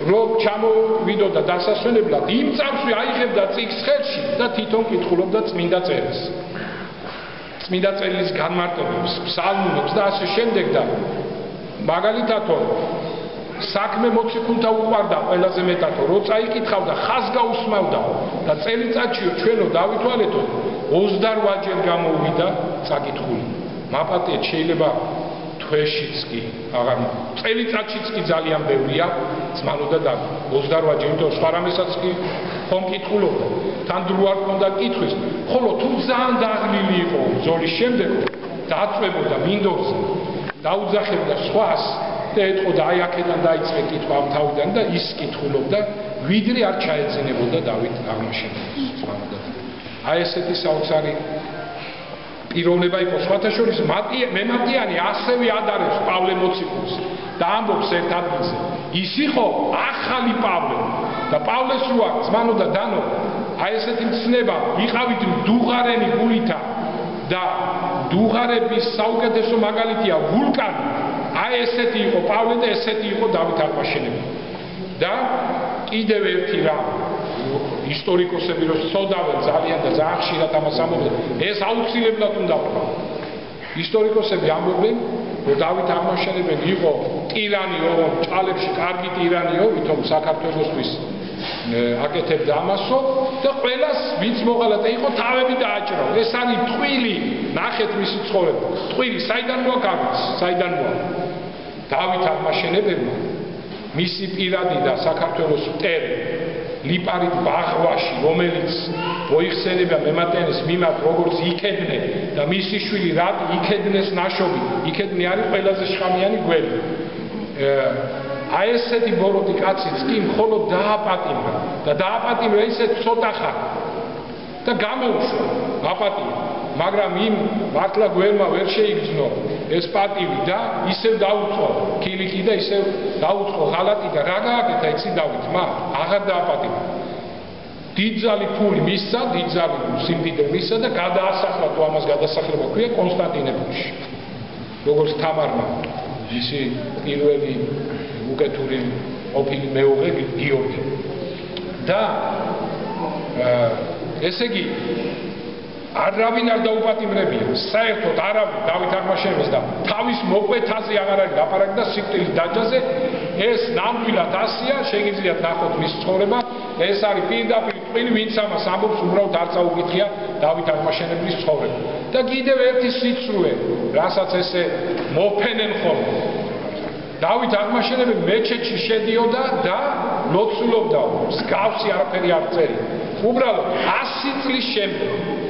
რომ ჩამოვიდოდა დასასვენებლად, იმ წამსვე აიღებდა წიგნს ხელში და თვითონ კითხულობდა წმინდა წერილს. წმინდა წერილის განმარტებებს, ფსალმუნებს და ასე შემდეგ და მაგალითათო საქმე მოციქულთა უყვარდა ყველაზე მეტად, რო წაიკითხავდა, ხაზს გაუსმავდა და წელიწადშიო ჩვენო დავითვალეთო 28-ჯერ გამოვიდა წაკითხული. მაპატიეთ შეიძლება თვეშიც კი, აღარ წელიწადშიც კი ძალიან ბევრია, ძმანოდა და 28-ჯერ, იმიტომ სხვა რამესაც კი ხომ კითხულობდა. თან დრო არ ქონდა კითხვის, ხოლო თუ ძალიან დაღლილი იყო ბრძოლის შემდეგ, დაწვებოდა მინდორზე, დაუძახებდა სხვას და ეთყოდა აი აქედან დაიწყე კითხვა ამ თავიდან და ის კითხულობდა, ვიდრე არ ჩაეძინებოდა დავით აღმაშენებელს, ძმანოდა. აი ესეთი საოცარი პიროვნება იყო სხვათა შორის მემატიანი ასევე ადარებს პავლე მოციქულს და ამბობს ერთ ადგილზე ის იყო ახალი პავლე და პავლეს როა ძმანოდა დანო აი ესეთი მცნება ვიყავით დუღარენი გულითა და დუღარების საუკეთესო მაგალითია ვულკანი აი ესეთი იყო პავლე და ესეთი იყო დავით აღმაშენებელი და კიდევ ერთი რამ ისტორიკოსები რომ სწოდავენ ძალიან და ძალიან ხშირად ამას ამბობენ ეს აუცილებლად უნდა ვთქვა ისტორიკოსები ამბობენ რომ დავით აღმაშენებელი იყო ტირანი ოღონდ ჭალებში კარგი ტირანიო ვითომ საქართველოსთვის აკეთებდა ამასო და ყველას ვინც მოღალატე იყო თავები დააჭრა ეს არის ტყვილი ნახეთ მისი ცხოვრება ტყვილი საიდან მოაქვს საიდან მოაქვს დავით აღმაშენებელმა მისი პირადი და საქართველოს მტერი ლიპარიტ ბაღვაში რომელიც მოიხსენება მემატიანის მიმართ როგორც იქედნე და მისი შვილი რატ იქედნეს ნაშობი იქედნე არის ყველაზე შხამიანი გველი აი ესეთი ბოროტი კაციც კი მხოლოდ დააპატიმრა და დააპატიმრა ისე ცოტა ხანი და გამოუშვა აპატიმრა მაგრამ იმ მართლა გვერმა ვერ შეიგრძნო ეს პატივი და ისევ დაუწყო კილიკი და ისევ დაუწყო ღალატი და რა გააკეთა იცი დავით მა აღარ დააპატიმრა დიდძალი ფული მისცა დიდძალი სიმდიდრე მისცა და გადაასახლა თუ ამას გადასახლება ქვია კონსტანტინოპოლში როგორც თამარმა ისი პირველი უკეთური ყოფილი მეუღლე გიორგი და ესე იგი არავინ არ დაუპატიმრებია საერთოდ არავინ დავით აღმაშენებელს და თავის მოკვეთაზე აღარ არის ლაპარაკი და სიკვდილის დაჯაზე ეს ნამდვილად ასია შეგიძლიათ ნახოთ მის ცხოვრება ეს არის პირდაპირ ტყვილი ვინც ამას ამბობს უბრალოდ არ წაუკითხია დავით აღმაშენებლის ცხოვრება და კიდევ ერთი სიცრუე რასაც ესე მოფენენ ხოლმე დავით აღმაშენებელი მეჩეთში შედიოდა და ლოცულობდა მსგავსი არაფერი არ წერია უბრალოდ 100 წლის შემდეგ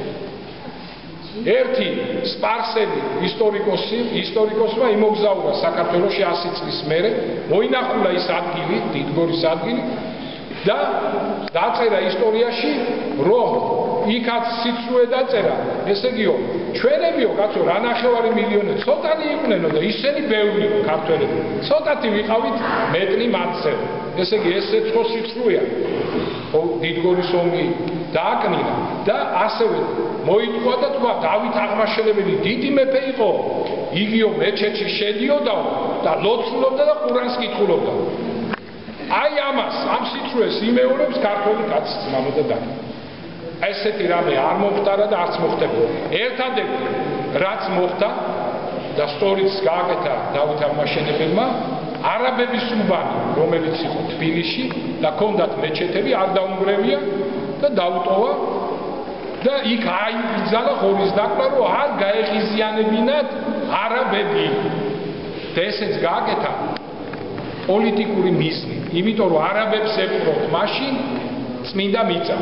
ერთი სპარსელი ისტორიკოსმა იმოგზაურა საქართველოში 100 წლის მერე მოინახულა ის ადგილი დიდგორის ადგილი და დაწერა ისტორიაში რომ იქაც სიცრუე დაწერა ესე igio ჩვენებიო კაცო რა ნახევარი მილიონი ცოტანი იყვნენო და ისინი ბევრი ქართველები ცოტათი ვიყავით მეტნი მათზე ესე იგი ეს ხო სიცრუეა დიდგორის ომი დააკნინა და ასევე მოიტყვა და თქვა დავით აღმაშენებელი დიდი მეფე იყო იგიო მეჩეთში შედიოდა და ლოცულობდა და ყურანს კითხულობდა აი ამას ამ სიცრუეს იმეორებს ქართველი კაცი ძმამოდა და ესეთი რამე არ მოხდარა და არც მოხდებოდა ერთადერთი რაც მოხდა და სწორიც გააკეთა დავით აღმაშენებელმა არაბების უბანი რომელიც იყო თბილისში და ჰქონდათ მეჩეთები არ დაუნგრევია და დაუტოვა და იქ აიბრძალა ღორის დაკვრა რომ არ გაეღიზიანებინათ არაბები და ესეც გააკეთა პოლიტიკური მიზნი იმიტომ რომ არაბებს ეპყროთ მაშინ წმინდა მიწა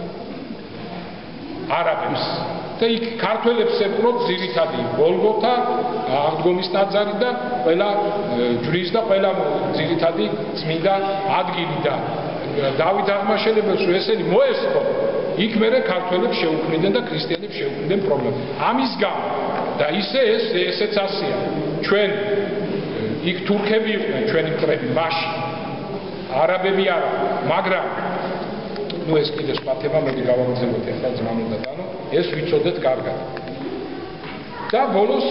არაბებს და იქ ქართველებს ეპყროთ ძირითადი გოლგოთა აღდგომის ტაძარი და ყველა ჯვრის და ყველა ძირითადი წმინდა ადგილი და დავით აღმაშენებელს რომ ესენი მოესწრო იქ მერე ქართველებს შეუქმნიდნენ და ქრისტიანებს შეუქმნიდნენ პრობლემა ამის გამო და ისე ესეც ასია ჩვენ იქ თურქები იყვნენ ჩვენი მტრები მაშინ არაბები არა მაგრამ ნუ ეს კიდე სხვა თემა მოდი გავაგრძელოთ ახლა ძმამონდა დანო ეს ვიცოდეთ კარგად და ბოლოს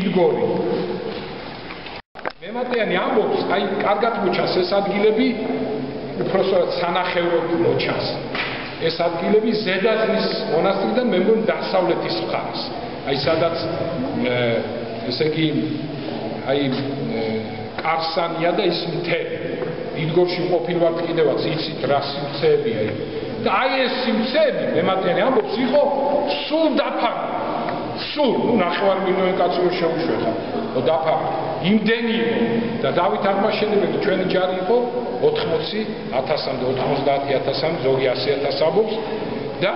დიდგორი მემატიანი ამბობს აი კარგად მოჩანს ეს ადგილები უпроსტად სანახევროდ მოჩანს. ეს ადგილები ზედაზნის მონასტრიდან მე მგონი დასავლეთის მხარეს. აი სადაც ესე იგი აი კარსანია და ის მთები. დიდგორში ყოფილ ვართ კიდევაც იცით რა სიმცეებია იქ. და აი ეს სიმცეები მემატიანე ამბობს იყო სულ დაფარული. სულ ნახევარ მილიონი კაცი რო შეუშვება. დაფარული. იმდენი იყო და დავით აღმაშენებელი ჩვენი ჯარი იყო 80,000-მდე 90,000-მდე ზოგი 100,000 ამბობს და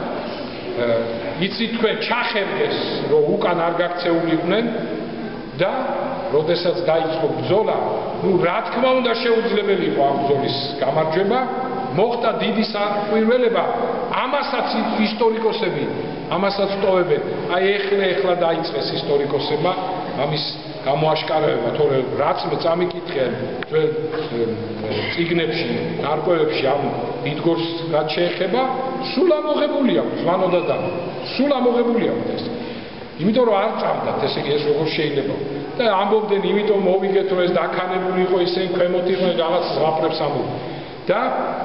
იცით თქვენ ჩახერგეს რომ უკან არ გაქცეულიყვნენ და როდესაც დაიწყო ბრძოლა, რა თქმა უნდა შეუძლებელი იყო ამ ბრძოლის გამარჯვება, მოხდა დიდი საყურველება, ამასაც ისტორიკოსები ამასაც ტოვებენ. აი ეხლა დაიწყეს ისტორიკოსებმა ამის გამოაშკარავება, თორე რაც მე წამიკითხენ ძველ წიგნებში, ნარკვევებში ამ დიდგორს რაც შეეხება, სულ ამოღებული აქვს ზვანოდა და სულ ამოღებული აქვს ეს. იმიტომ რომ არ წამდათ, ესე იგი ეს როგორ შეიძლება. და ამბობდნენ, იმიტომ მოვიგეთ რომ ეს დაქანებული იყო, ისინი ქვემოთ იყვნენ რაღაც ზღაპრებს ამბობდნენ. და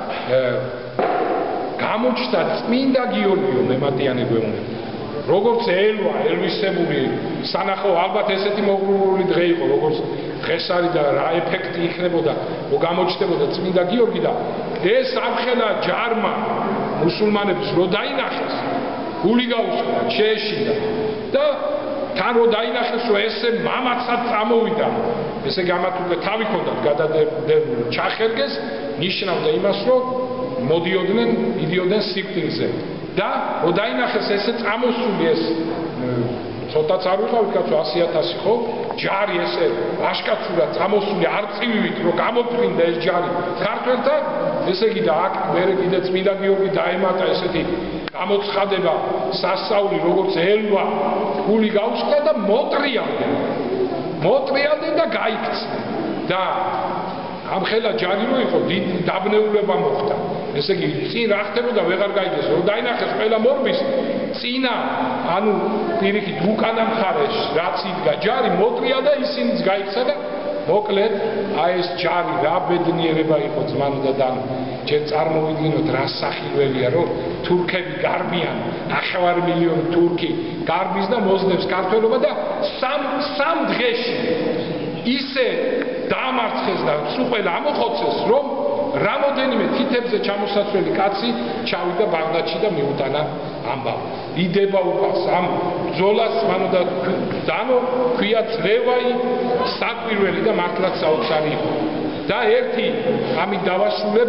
გამოჩნდა წმინდა გიორგიო მემატიანე გვეუბნება. როგორც ელვისებული სანახო ალბათ ესეთი მოღრული დღე იყო, როგორც დღეს არის და რა ეფექტი იქნებოდა, რომ გამოჩნდებოდა წმინდა გიორგი და ეს ამხელა ჯარმა მუსულმანებს რო დაინახეს, გული გაუსხდა, შეეშინდა და თან რო დაინახეს, რომ ესე მამაცად წამოვიდა, ესე გამათ უკვე თავი ქონდათ გადადებული, ჩახერგეს, ნიშნავდა იმას, რომ მიდიოდნენ სიკვდილზე. და რო დაინახეს ესე წამოსული ეს ცოტაც არ ვიყავით კაცო 100,000 ხო ჯარი ესე აშკაცურად წამოსული არწივივით რომ გამოფრინდა ეს ჯარი ქართველთა ესე იგი და აქ მერე კიდე წმინდა გიორგი დაემატა ესეთი გამოცხადება სასწაული როგორც ელვა გული გაუსხდა და მოტრიალდნენ და გაიქცნენ და ამხელა ჯარი რო იყო დიდი დაბნეულება მოხდა ესე იგი წინ რა ხდებოდა ვეღარ გაიგეს რომ დაინახეს ყველა მორბის წინა ანუ პირიქით უკანა მხარეს რაც იდგა ჯარი მოტრია და ისინიც გაიქცა და მოკლედ აი ეს ჯარი რა ბედნიერება იყო ძმანო და ჯერ წარმოვიდგინოთ რა სახილველია რომ თურქები გარბიან 9 მილიონი თურქი გარბის და მოძნებს ქართველობა და სამ დღეში ისე დაამარცხეს და სულ ყველა ამოხოცეს რომ რამოდენიმე თითებზე ჩამოსაცვლელი კაცი ჩავიდა ბაღდადში და მიუტანა ამბავ. იდება უფალს ამ ბრძოლას მანო და დანო ქვია ძლევაი საკვირველი და მართლაც საოცარი იყო. და ერთი ამით დავასრულებ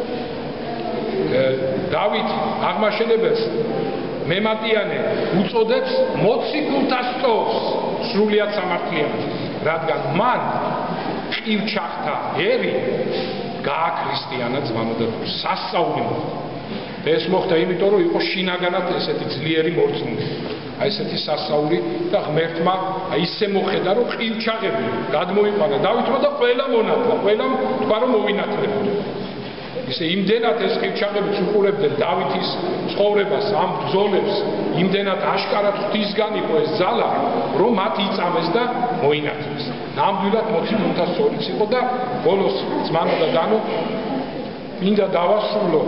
დავით აღმაშენებელს მემატიანე უწოდებს მოციქულთა სწორს სრულიად სამართლიანად, რადგან მან ყივჩახთა ერი გააქრისტიანა ძმანო და სასწაული მოხდა. ეს მოხდა იმიტომ რომ იყო შინაგანად ესეთი ძლიერი მორწმუნე. აი ესეთი სასწაული და ღმერთმა ისე მოხედა რომ ყივჩაღები გადმოიყვანა დავითმა და ყველა მონათლა, ყველამ თქვა რომ მოვინათლებოდა. ისე იმდენად ეს ყივჩაღებიც უყურებდნენ დავითის ცხოვრებას, ამ ბრძოლებს, იმდენად აშკარად ღვთისგან იყო ეს ძალა, რომ მათ იწამეს და მოინათლეს. ნამდვილად მოციქულთა სწორიც იყო და ბოლოს ძმანო და დანო მინდა დავასრულო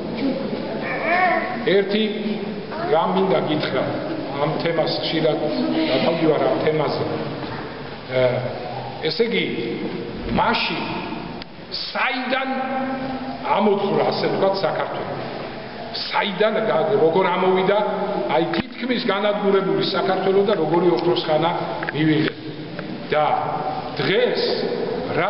ერთი რამ მინდა გითხრა ამ თემას ხშირად დათავდივარ ამ თემაზე ესე იგი მაშინ საიდან ამოძღვრა ასე ვთქვათ საქართველო საიდან როგორ ამოვიდა აი თითქმის განადგურებული საქართველო და როგორი ოქროს ხანა მივიღეთ და დღეს რა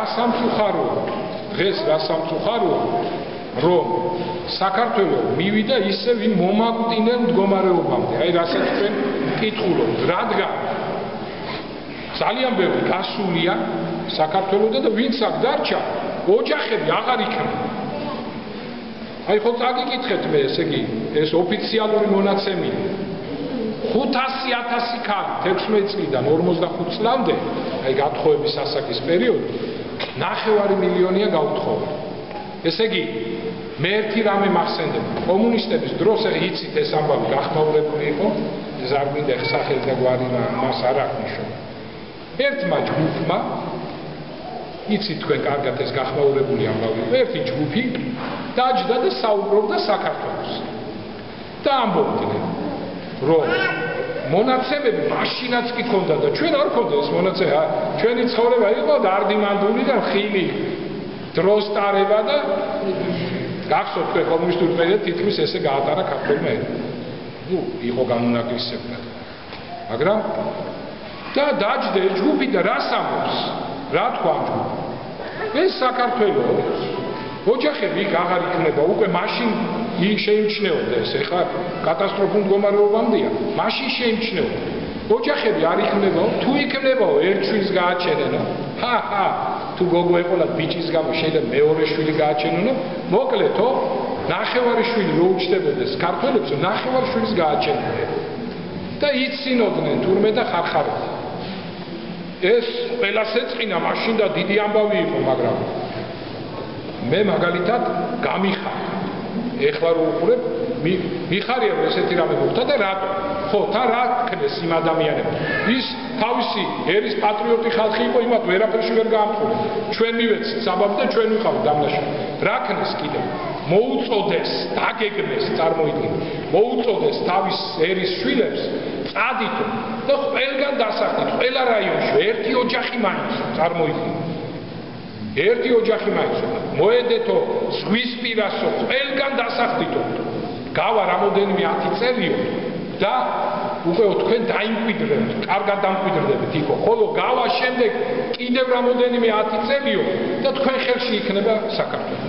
სამწუხაროა რომ საქართველო მივიდა ისე ვინ მომაკვდინელ მდგომარეობამდე აი რასაც ჩვენ კითხულობთ რადგან ძალიან ბევრი გასულია საქართველოდან და ვინც აქ დარჩა ოჯახები აღარ იქნება აი ხო წაგიკითხეთ მე ესე იგი ეს ოფიციალური მონაცემია 500,000 ქალი 16 წლიდან 45 წლამდე აი გათხოვების ასაკის პერიოდი 9 მილიონია გაუთხოვა ესე იგი მე ერთი რამე მახსენდება კომუნისტების დროს იცით ეს ამბავი გახმაურებული იყო ეს არ მინდა სახელი და გვარი მას არ აქვს ნიშნობა ერთმა ჯგუფმა იცით თქვენ კარგად ეს გახმაურებული ამბავი. ერთი ჯგუფი დაჯდა და საუბრობდა საქართველოს. და ამბობდნენ, რომ მონაცემები მაშინაც კი ქონდა და ჩვენ არ ქონდა ეს მონაცემები. ჩვენი ცხოვრება იყო დარდიმანდული და ხილი დროს ტარება და გახსოვთ თქვენ კომუნისტური პერიოდში თითქმის ესე გაატარა ქართულმა ენამ. ნუ იყო გამონაკლისებლად. მაგრამ და დაჯდა ეს ჯგუფი და რას ამბობს? რა თქვა ამ ჯგუფი? ეს საქართველოს ოჯახები იქ აღარ იქნება, უკვე მაშინ შეიმჩნეოდა ეს, ეხლა კატასტროფულ მდგომარეობამდეა, მაშინ შეიმჩნეოდა. ოჯახები არ იქნებაო, თუ იქნებაო ერთ შვილს გააჩენენო, თუ გოგო ეყოლათ ბიჭის გამო შეიძლება მეორე შვილი გააჩენონო, მოკლედო, ნახევარი შვილი რო უჩნდებოდეს ქართველებს, ნახევარ შვილს გააჩენდნენ. და იცინოდნენ თურმე და ხარხარობდნენ. ეს ყველას ეწყინა მაშინ და დიდი ამბავი იყო, მაგრამ მე მაგალითად გამიხარ. ეხლა რო უყურებ, მიხარია რომ ესეთი რამე მოხდა და რატო? ხო, თან რა ქნეს იმ ადამიანებს? ის თავისი ერის პატრიოტი ხალხი იყო, იმათ ვერაფერში ვერ გაამწუხა. ჩვენ მივეცით საბაბი და ჩვენ ვიყავით დამნაშავე. რა ქნეს კიდევ? მოუწოდეს, დაგეგმეს, წარმოიდგინე. მოუწოდეს თავის ერის შვილებს წადითო და ყველგან დასახლით, ყველა რაიონში ერთი ოჯახი მაინც, წარმოიდგინე. ერთი ოჯახი მაინც. მოედეთო, ზღვის პირასო, ყველგან დასახლითო. გავა რამოდენიმე 10 წელიო და უკვე თქვენ დაიმკვიდრებთ, კარგად დამკვიდრდებით იქო. ხოლო გავა შემდეგ კიდევ რამოდენიმე 10 წელიო და თქვენ ხელში იქნება საქართველო.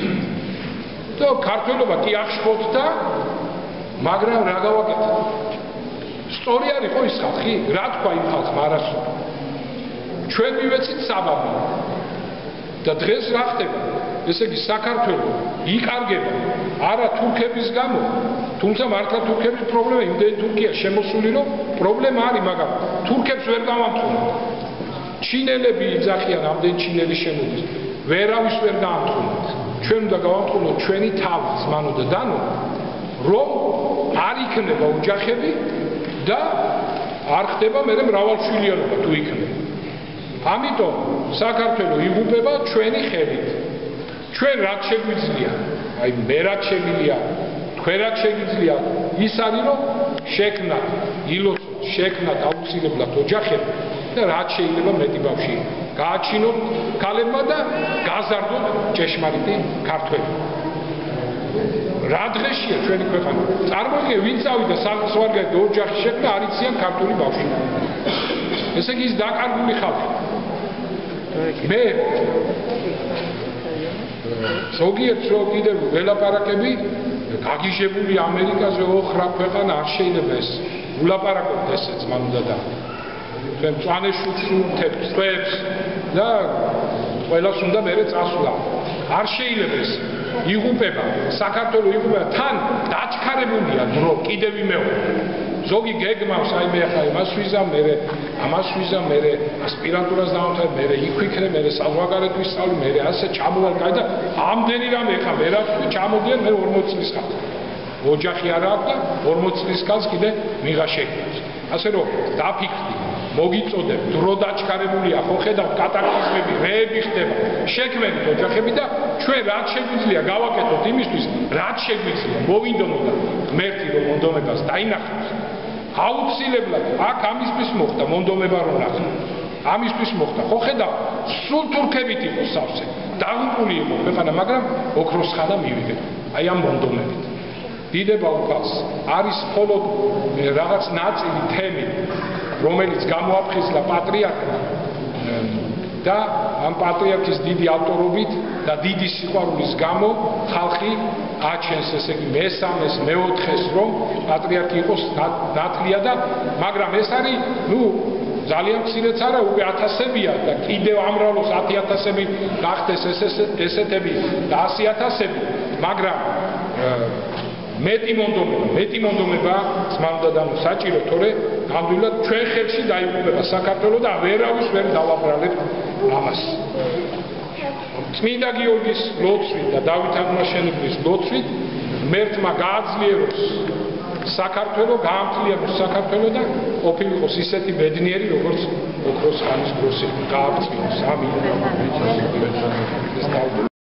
და ქართველობა კი აღშფოთ და მაგრამ რა გავაკეთე? სწორი არ იყო ის ხალხი? რა თქვა იმ ხალხმა არასო? ჩვენ მივეცით საბაბი. და დღეს რა ხდება? ესე იგი საქართველო იკარგება არა თურქების გამო, თუმცა მართლა თურქების პრობლემა იმდენი თურქია შემოსული, რომ პრობლემა არის, მაგრამ თურქებს ვერ გამამტყუნოთ. ჩინელები იძახიან, ამდენ ჩინელი შემოდის. ვერავის ვერ გაამტყუნოთ. ჩვენ უნდა გავამტყუნოთ ჩვენი თავი, ზმანო და დანო, რომ არ იქნება ოჯახები და არ ხდება მერე მრავალშვილიანობა თუ იქნება. ამიტომ საქართველო იღუპება ჩვენი ხელით. ჩვენ რაც შეგვიძლია, აი მე რაც შემიძლია, თქვენ რაც შეგვიძლია, ის არის რომ შექმნათ, ილოცოთ, შექმნათ აუცილებლად ოჯახები და რაც შეიძლება მეტი ბავშვი გააჩინოთ ქალებმა და გაზარდოთ ჭეშმარიტი ქართველი. რა დღეშია ჩვენი ქვეყანა? წარმოიდგინე, ვინ წავიდა საზღვარგარეთ ოჯახი შექმნა, არ იციან ქართული ბავშვი. ესე იგი ის დაკარგული ხალხი. მე ზოგიერთ რო კიდევ ველაპარაკები გაგიჟებული ამერიკაზე ოხრა ქვეყანა არ შეიძლება ეს ულაპარაკოთ ესეც მან უნდა და ჩვენ მწვანე შუქს თვებს და ყველას უნდა მერე წასვლა არ შეიძლება ეს იღუპება საქართველო იღუპება თან დაჩქარებულია დრო კიდევ იმეორე ზოგი გეგმავს აი მე ახლა იმას ვიზა მერე ამას ვიზა მერე ასპირანტურას დავამთავრე მერე იქ ვიქნე მერე საზღვარგარეთ ვისწავლი მერე ასე ჩამოვალ კაი და ამდენი რამე ახლა მე რა ვთქვი ჩამოდიან მე 40 წლის ხალხი ოჯახი არ აქვს და 40 წლის ხალხს კიდე მიღა შექმნას ასე რომ დაფიქრდი მოგიწოდებ დრო დაჩქარებულია ხო ხედავ კატაკლიზმები რეები ხდება შექმნით ოჯახები და ჩვენ რაც შეგვიძლია გავაკეთოთ იმისთვის რაც შეგვიძლია მოვინდომოთ ღმერთი რომ მონდომებას დაინახოს აუცილებლად აქ ამისთვის მოხდა მონდომება რომ ნახო ამისთვის მოხდა ხო ხედავ სულ თურქებით იყო სავსე დაღუპული იყო ქვეყანა მაგრამ ოქროს ხანა მივიღეთ აი ამ მონდომებით დიდება უკავს არის მხოლოდ რაღაც ნაწილი თემი რომელიც გამოაფხიზლა პატრიარქმა და ამ პატრიარქის დიდი ავტორობით და დიდი სიყვარულის გამო ხალხი აჩენს ესე იგი მესამეს მეოთხეს რომ პატრიარქი იყოს ნათლია და მაგრამ ეს არის ნუ ძალიან მცირეც არა უკვე ათასებია და კიდევ ამრავლოს 10,000-ები გახდეს ესეთები და 100,000-ები მაგრამ მეტი მონდომება ძმანდა და საჭირო თორე ნამდვილად ჩვენ ხელში დაიღუპება საქართველო და ვერავის ვერ დავაბრალებთ ამას. წმინდა გიორგის ლოცვით და დავით აღმაშენებლის ლოცვით ღმერთმა გააძლიეროს საქართველო გაამთლიანოს საქართველო და ყოფილიყოს ისეთი ბედნიერი როგორც ოქროს ხანის დროსები გაამთლიანოს. ამინ.